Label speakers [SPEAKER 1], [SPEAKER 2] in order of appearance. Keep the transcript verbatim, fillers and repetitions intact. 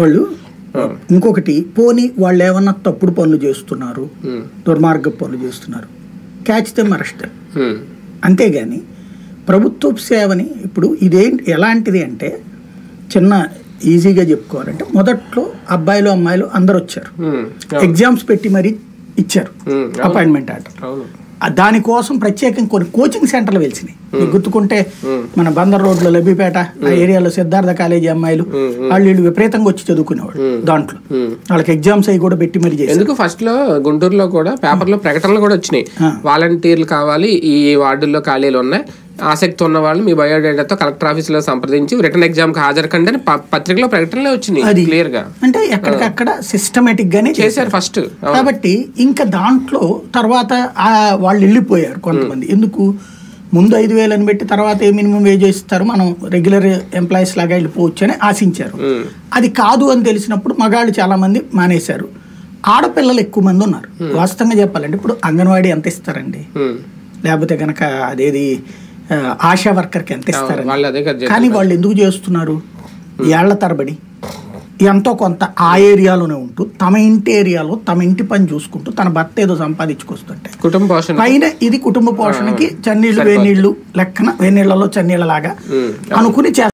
[SPEAKER 1] వాళ్ళు ఇంకొకటి పోనీ వాళ్ళు ఏమన్నా తప్పుడు పనులు చేస్తున్నారు, దుర్మార్గ పనులు చేస్తున్నారు, క్యాచ్ దెమ్ అరెస్ట్. అంతేగాని ప్రభుత్వ సేవని ఇప్పుడు ఇదేంటి ఎలాంటిది అంటే చిన్న ఈజీగా చెప్పుకోవాలంటే మొదట్లో అబ్బాయిలు అమ్మాయిలు అందరు వచ్చారు, ఎగ్జామ్స్ పెట్టి మరీ ఇచ్చారు అపాయింట్మెంట్ ఆర్డర్. దానికోసం ప్రత్యేకంగా కొన్ని కోచింగ్ సెంటర్లు వెలిసినాయి. గుర్తుకుంటే మన బందర్ రోడ్లో లబ్బిపేట ఆ ఏరియాలో సిద్ధార్థ కాలేజీ అమ్మాయిలు వాళ్ళు వీళ్ళు విపరీతంగా వచ్చి చదువుకునేవాడు. దాంట్లో వాళ్ళకి ఎగ్జామ్స్ అవి కూడా పెట్టి మరి చేసి
[SPEAKER 2] ఎందుకు ఫస్ట్ లో గుంటూరులో కూడా పేపర్లో ప్రకటనలు కూడా వచ్చినాయి, వాలంటీర్లు కావాలి ఈ వార్డుల్లో ఖాళీలు ఉన్నాయి, ఆసక్తి ఉన్న వాళ్ళు మీ బయోడేటాతో కలెక్టర్ ఆఫీస్ లో సంప్రదించి రిటర్న్ ఎగ్జామ్ కి హాజరు కండి అని పత్రికలో ప్రకటనలే వచ్చినాయి క్లియర్ గా.
[SPEAKER 1] అంటే ఎక్కడికక్కడ సిస్టమేటిక్ గానే
[SPEAKER 2] చేశారు ఫస్ట్.
[SPEAKER 1] కాబట్టి ఇంకా దాంట్లో తర్వాత వాళ్ళు వెళ్ళిపోయారు కొంతమంది. ఎందుకు ముందు ఐదు వేలు అని పెట్టి తర్వాత ఏ మినిమం వేజ్ ఇస్తారు, మనం రెగ్యులర్ ఎంప్లాయీస్ లాగా వెళ్ళిపోవచ్చు అని ఆశించారు. అది కాదు అని తెలిసినప్పుడు మగాళ్ళు చాలా మంది మానేశారు, ఆడపిల్లలు ఎక్కువ మంది ఉన్నారు. వాస్తవంగా చెప్పాలంటే ఇప్పుడు అంగన్వాడీ ఎంత ఇస్తారండి, లేకపోతే కనుక అదేది ఆశా వర్కర్కి ఎంత ఇస్తారండి, కానీ వాళ్ళు ఎందుకు చేస్తున్నారు ఏళ్ల తరబడి ఎంతో కొంత ఆ ఏరియాలోనే ఉంటూ తమ ఇంటి ఏరియాలో తమ ఇంటి పని చూసుకుంటూ తన భర్త ఏదో సంపాదించుకొస్తుంటే
[SPEAKER 2] కుటుంబ పోషణ
[SPEAKER 1] పైన ఇది కుటుంబ పోషణకి చన్నీళ్ళు వేనీళ్ళు లెక్కన వేనీళ్లలో చన్నీళ్ళ లాగా అనుకుని